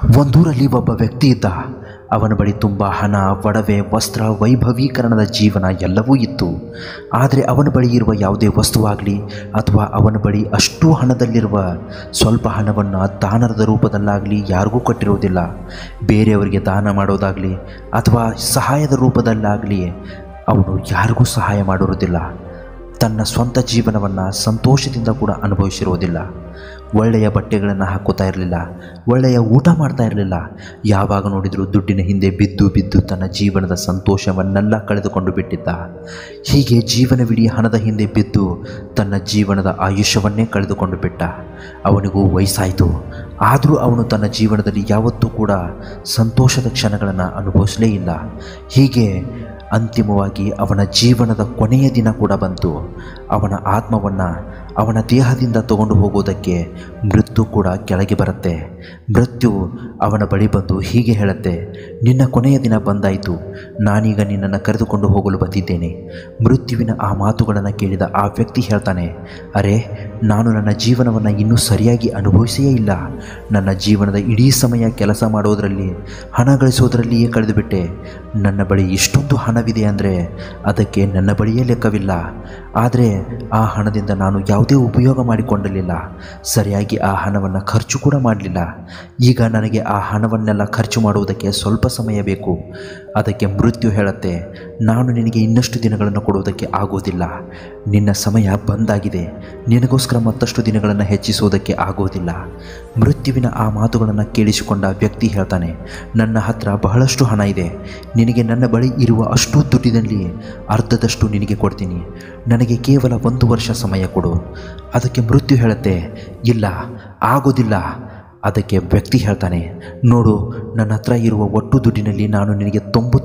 ಒಂದೂರಲ್ಲಿ ಒಬ್ಬ ವ್ಯಕ್ತಿ ಇದ್ದ. ಅವನ ಬಳಿ ತುಂಬ ಹಣ, ಒಡವೆ, ವಸ್ತ್ರ, ವೈಭವೀಕರಣದ ಜೀವನ ಎಲ್ಲವೂ ಇತ್ತು. ಆದರೆ ಅವನ ಬಳಿ ಇರುವ ಯಾವುದೇ ವಸ್ತುವಾಗಲಿ ಅಥವಾ ಅವನ ಬಳಿ ಅಷ್ಟು ಹಣದಲ್ಲಿರುವ ಸ್ವಲ್ಪ ಹಣವನ್ನು ದಾನದ ರೂಪದಲ್ಲಾಗಲಿ ಯಾರಿಗೂ ಕೊಟ್ಟಿರುವುದಿಲ್ಲ. ಬೇರೆಯವರಿಗೆ ದಾನ ಮಾಡೋದಾಗಲಿ ಅಥವಾ ಸಹಾಯದ ರೂಪದಲ್ಲಾಗಲಿ ಅವನು ಯಾರಿಗೂ ಸಹಾಯ ಮಾಡಿರುವುದಿಲ್ಲ. ತನ್ನ ಸ್ವಂತ ಜೀವನವನ್ನು ಸಂತೋಷದಿಂದ ಕೂಡ ಅನುಭವಿಸಿರುವುದಿಲ್ಲ. ಒಳ್ಳೆಯ ಬಟ್ಟೆಗಳನ್ನು ಹಾಕುತ್ತಾ ಇರಲಿಲ್ಲ, ಒಳ್ಳೆಯ ಊಟ ಮಾಡ್ತಾ ಇರಲಿಲ್ಲ. ಯಾವಾಗ ನೋಡಿದರೂ ದುಡ್ಡಿನ ಹಿಂದೆ ಬಿದ್ದು ಬಿದ್ದು ತನ್ನ ಜೀವನದ ಸಂತೋಷವನ್ನೆಲ್ಲ ಕಳೆದುಕೊಂಡು ಬಿಟ್ಟಿದ್ದ. ಹೀಗೆ ಜೀವನವಿಡೀ ಹಣದ ಹಿಂದೆ ಬಿದ್ದು ತನ್ನ ಜೀವನದ ಆಯುಷ್ಯವನ್ನೇ ಕಳೆದುಕೊಂಡು ಬಿಟ್ಟ. ಅವನಿಗೂ ವಯಸ್ಸಾಯಿತು. ಆದರೂ ಅವನು ತನ್ನ ಜೀವನದಲ್ಲಿ ಯಾವತ್ತೂ ಕೂಡ ಸಂತೋಷದ ಕ್ಷಣಗಳನ್ನು ಅನುಭವಿಸಲೇ ಇಲ್ಲ. ಹೀಗೆ ಅಂತಿಮವಾಗಿ ಅವನ ಜೀವನದ ಕೊನೆಯ ದಿನ ಕೂಡ ಬಂತು. ಅವನ ಆತ್ಮವನ್ನು ಅವನ ದೇಹದಿಂದ ತಗೊಂಡು ಹೋಗೋದಕ್ಕೆ ಮೃತ್ಯು ಕೂಡ ಕೆಳಗೆ ಬರುತ್ತೆ. ಮೃತ್ಯು ಅವನ ಬಳಿ ಬಂದು ಹೀಗೆ ಹೇಳುತ್ತೆ, ನಿನ್ನ ಕೊನೆಯ ದಿನ ಬಂದಾಯಿತು, ನಾನೀಗ ನಿನ್ನನ್ನು ಕರೆದುಕೊಂಡು ಹೋಗಲು ಬಂದಿದ್ದೇನೆ. ಮೃತ್ಯುವಿನ ಆ ಮಾತುಗಳನ್ನು ಕೇಳಿದ ಆ ವ್ಯಕ್ತಿ ಹೇಳ್ತಾನೆ, ಅರೆ, ನಾನು ನನ್ನ ಜೀವನವನ್ನು ಇನ್ನೂ ಸರಿಯಾಗಿ ಅನುಭವಿಸೇ ಇಲ್ಲ. ನನ್ನ ಜೀವನದ ಇಡೀ ಸಮಯ ಕೆಲಸ ಮಾಡೋದರಲ್ಲಿ, ಹಣ ಗಳಿಸೋದರಲ್ಲಿಯೇ ಕಳೆದುಬಿಟ್ಟೆ. ನನ್ನ ಬಳಿ ಇಷ್ಟೊಂದು ಹಣವಿದೆ ಅಂದರೆ ಅದಕ್ಕೆ ನನ್ನ ಬಳಿಯೇ ಲೆಕ್ಕವಿಲ್ಲ. ಆದರೆ ಆ ಹಣದಿಂದ ನಾನು ಯಾವುದೇ ಉಪಯೋಗ ಮಾಡಿಕೊಂಡಿರಲಿಲ್ಲ. ಸರಿಯಾಗಿ ಆ ಹಣವನ್ನು ಖರ್ಚು ಕೂಡ ಮಾಡಲಿಲ್ಲ. ಈಗ ನನಗೆ ಆ ಹಣವನ್ನೆಲ್ಲ ಖರ್ಚು ಮಾಡುವುದಕ್ಕೆ ಸ್ವಲ್ಪ ಸಮಯ ಬೇಕು. ಅದಕ್ಕೆ ಮೃತ್ಯು ಹೇಳುತ್ತೆ, ನಾನು ನಿನಗೆ ಇನ್ನಷ್ಟು ದಿನಗಳನ್ನು ಕೊಡುವುದಕ್ಕೆ ಆಗೋದಿಲ್ಲ. ನಿನ್ನ ಸಮಯ ಬಂದಾಗಿದೆ. ನಿನಗೋಸ್ಕರ ಮತ್ತಷ್ಟು ದಿನಗಳನ್ನು ಹೆಚ್ಚಿಸುವುದಕ್ಕೆ ಆಗೋದಿಲ್ಲ. ಮೃತ್ಯುವಿನ ಆ ಮಾತುಗಳನ್ನು ಕೇಳಿಸಿಕೊಂಡ ವ್ಯಕ್ತಿ ಹೇಳ್ತಾನೆ, ನನ್ನ ಹತ್ರ ಬಹಳಷ್ಟು ಹಣ ಇದೆ. ನಿನಗೆ ನನ್ನ ಬಳಿ ಇರುವ ಅಷ್ಟು ದುಡ್ಡಿನಲ್ಲಿ ಅರ್ಧದಷ್ಟು ನಿನಗೆ ಕೊಡ್ತೀನಿ. ನನಗೆ ಕೇವಲ 1 ವರ್ಷ ಸಮಯ ಕೊಡು. ಅದಕ್ಕೆ ಮೃತ್ಯು ಹೇಳುತ್ತೆ, ಇಲ್ಲ, ಆಗೋದಿಲ್ಲ. ಅದಕ್ಕೆ ವ್ಯಕ್ತಿ ಹೇಳ್ತಾನೆ, ನೋಡು, ನನ್ನ ಹತ್ರ ಇರುವ ಒಟ್ಟು ದುಡ್ಡಿನಲ್ಲಿ ನಾನು ನಿನಗೆ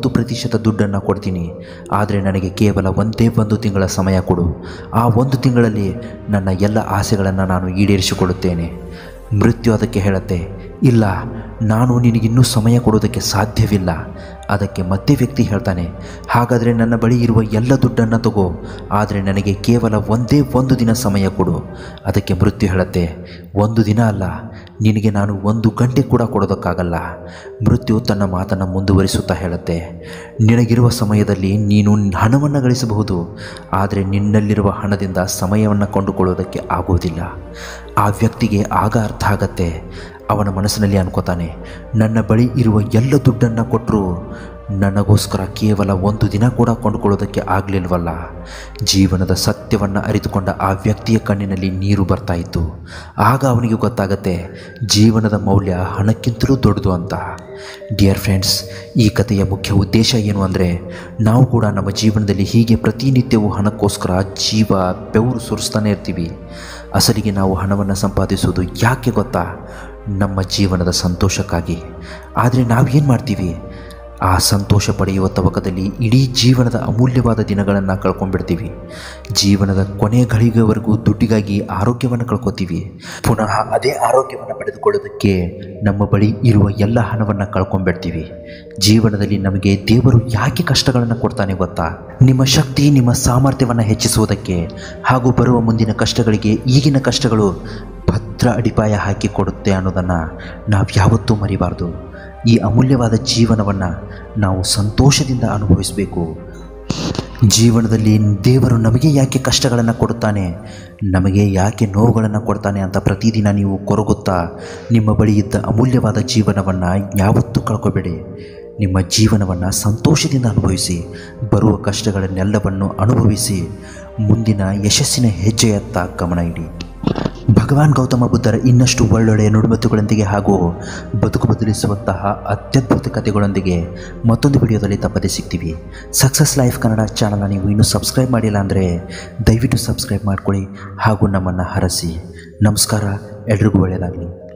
90% ದುಡ್ಡನ್ನು ಕೊಡ್ತೀನಿ. ಆದರೆ ನನಗೆ ಕೇವಲ 1 ತಿಂಗಳ ಸಮಯ ಕೊಡು. ಆ 1 ತಿಂಗಳಲ್ಲಿ ನನ್ನ ಎಲ್ಲ ಆಸೆಗಳನ್ನು ನಾನು ಈಡೇರಿಸಿಕೊಳ್ಳುತ್ತೇನೆ. ಮೃತ್ಯು ಅದಕ್ಕೆ ಹೇಳುತ್ತೆ, ಇಲ್ಲ, ನಾನು ನಿನಗಿನ್ನೂ ಸಮಯ ಕೊಡೋದಕ್ಕೆ ಸಾಧ್ಯವಿಲ್ಲ. ಅದಕ್ಕೆ ಮತ್ತೆ ವ್ಯಕ್ತಿ ಹೇಳ್ತಾನೆ, ಹಾಗಾದರೆ ನನ್ನ ಬಳಿ ಇರುವ ಎಲ್ಲ ದುಡ್ಡನ್ನು ತಗೋ, ಆದರೆ ನನಗೆ ಕೇವಲ 1 ದಿನ ಸಮಯ ಕೊಡು. ಅದಕ್ಕೆ ಮೃತ್ಯು ಹೇಳುತ್ತೆ, 1 ದಿನ ಅಲ್ಲ, ನಿನಗೆ ನಾನು 1 ಗಂಟೆ ಕೂಡ ಕೊಡೋದಕ್ಕಾಗಲ್ಲ. ಮೃತ್ಯು ತನ್ನ ಮಾತನ್ನು ಮುಂದುವರಿಸುತ್ತಾ ಹೇಳುತ್ತೆ, ನಿನಗಿರುವ ಸಮಯದಲ್ಲಿ ನೀನು ಹಣವನ್ನು ಗಳಿಸಬಹುದು, ಆದರೆ ನಿನ್ನಲ್ಲಿರುವ ಹಣದಿಂದ ಸಮಯವನ್ನು ಕೊಂಡುಕೊಳ್ಳೋದಕ್ಕೆ ಆಗೋದಿಲ್ಲ. ಆ ವ್ಯಕ್ತಿಗೆ ಆಗ ಅರ್ಥ ಆಗತ್ತೆ. ಅವನ ಮನಸ್ಸಿನಲ್ಲಿ ಅನ್ಕೋತಾನೆ, ನನ್ನ ಬಳಿ ಇರುವ ಎಲ್ಲ ದುಡ್ಡನ್ನು ಕೊಟ್ಟರು ನನಗೋಸ್ಕರ ಕೇವಲ 1 ದಿನ ಕೂಡ ಕೊಂಡುಕೊಳ್ಳೋದಕ್ಕೆ ಆಗಲಿಲ್ವಲ್ಲ. ಜೀವನದ ಸತ್ಯವನ್ನು ಅರಿತುಕೊಂಡ ಆ ವ್ಯಕ್ತಿಯ ಕಣ್ಣಿನಲ್ಲಿ ನೀರು ಬರ್ತಾ ಇತ್ತು. ಆಗ ಅವನಿಗೆ ಗೊತ್ತಾಗತ್ತೆ, ಜೀವನದ ಮೌಲ್ಯ ಹಣಕ್ಕಿಂತಲೂ ದೊಡ್ಡದು ಅಂತ. ಡಿಯರ್ ಫ್ರೆಂಡ್ಸ್, ಈ ಕಥೆಯ ಮುಖ್ಯ ಉದ್ದೇಶ ಏನು ಅಂದರೆ, ನಾವು ಕೂಡ ನಮ್ಮ ಜೀವನದಲ್ಲಿ ಹೀಗೆ ಪ್ರತಿನಿತ್ಯವೂ ಹಣಕ್ಕೋಸ್ಕರ ಬೆವರು ಸುರಿಸ್ತಾನೆ ಇರ್ತೀವಿ. ಅಸಲಿಗೆ ನಾವು ಹಣವನ್ನು ಸಂಪಾದಿಸುವುದು ಯಾಕೆ ಗೊತ್ತಾ? ನಮ್ಮ ಜೀವನದ ಸಂತೋಷಕ್ಕಾಗಿ. ಆದರೆ ನಾವೇನು ಮಾಡ್ತೀವಿ? ಆ ಸಂತೋಷ ಪಡೆಯುವ ತವಕದಲ್ಲಿ ಇಡೀ ಜೀವನದ ಅಮೂಲ್ಯವಾದ ದಿನಗಳನ್ನು ಕಳ್ಕೊಂಡ್ಬಿಡ್ತೀವಿ. ಜೀವನದ ಕೊನೆ ಗಳಿಗೆವರೆಗೂ ದುಡ್ಡಿಗಾಗಿ ಆರೋಗ್ಯವನ್ನು ಕಳ್ಕೊತೀವಿ. ಪುನಃ ಅದೇ ಆರೋಗ್ಯವನ್ನು ಪಡೆದುಕೊಳ್ಳೋದಕ್ಕೆ ನಮ್ಮ ಬಳಿ ಇರುವ ಎಲ್ಲ ಹಣವನ್ನು ಕಳ್ಕೊಂಡ್ಬಿಡ್ತೀವಿ. ಜೀವನದಲ್ಲಿ ನಮಗೆ ದೇವರು ಯಾಕೆ ಕಷ್ಟಗಳನ್ನು ಕೊಡ್ತಾನೆ ಗೊತ್ತಾ? ನಿಮ್ಮ ಶಕ್ತಿ, ನಿಮ್ಮ ಸಾಮರ್ಥ್ಯವನ್ನು ಹೆಚ್ಚಿಸುವುದಕ್ಕೆ ಹಾಗೂ ಬರುವ ಮುಂದಿನ ಕಷ್ಟಗಳಿಗೆ ಈಗಿನ ಕಷ್ಟಗಳು ಭದ್ರ ಅಡಿಪಾಯ ಹಾಕಿ ಕೊಡುತ್ತೆ ಅನ್ನೋದನ್ನು ನಾವು ಯಾವತ್ತೂ ಮರಿಬಾರ್ದು. ಈ ಅಮೂಲ್ಯವಾದ ಜೀವನವನ್ನು ನಾವು ಸಂತೋಷದಿಂದ ಅನುಭವಿಸಬೇಕು. ಜೀವನದಲ್ಲಿ ದೇವರು ನಮಗೆ ಯಾಕೆ ಕಷ್ಟಗಳನ್ನು ಕೊಡುತ್ತಾನೆ, ನಮಗೆ ಯಾಕೆ ನೋವುಗಳನ್ನು ಕೊಡ್ತಾನೆ ಅಂತ ಪ್ರತಿದಿನ ನೀವು ಕೊರಗುತ್ತಾ ನಿಮ್ಮ ಬಳಿ ಇದ್ದ ಅಮೂಲ್ಯವಾದ ಜೀವನವನ್ನು ಯಾವತ್ತೂ ಕಳ್ಕೊಬೇಡಿ. ನಿಮ್ಮ ಜೀವನವನ್ನು ಸಂತೋಷದಿಂದ ಅನುಭವಿಸಿ, ಬರುವ ಕಷ್ಟಗಳನ್ನೆಲ್ಲವನ್ನು ಅನುಭವಿಸಿ ಮುಂದಿನ ಯಶಸ್ಸಿನ ಹೆಜ್ಜೆಯತ್ತ ಗಮನ ಇಡಿ. ಭಗವಾನ್ ಗೌತಮ ಬುದ್ಧರ ಇನ್ನಷ್ಟು ಒಳ್ಳೊಳ್ಳೆಯ ನುಡಿಮುತ್ತುಗಳೊಂದಿಗೆ ಹಾಗೂ ಬದುಕು ಬದಲಿಸುವಂತಹ ಅತ್ಯದ್ಭುತ ಕಥೆಗಳೊಂದಿಗೆ ಮತ್ತೊಂದು ವಿಡಿಯೋದಲ್ಲಿ ತಪ್ಪದೇ ಸಿಗ್ತೀವಿ. ಸಕ್ಸಸ್ ಲೈಫ್ ಕನ್ನಡ ಚಾನಲ್ನ ನೀವು ಇನ್ನೂ ಸಬ್ಸ್ಕ್ರೈಬ್ ಮಾಡಿಲ್ಲ ಅಂದರೆ ದಯವಿಟ್ಟು ಸಬ್ಸ್ಕ್ರೈಬ್ ಮಾಡ್ಕೊಳ್ಳಿ ಹಾಗೂ ನಮ್ಮನ್ನು ಹರಸಿ. ನಮಸ್ಕಾರ, ಎಲ್ರಿಗೂ ಒಳ್ಳೆಯದಾಗಲಿ.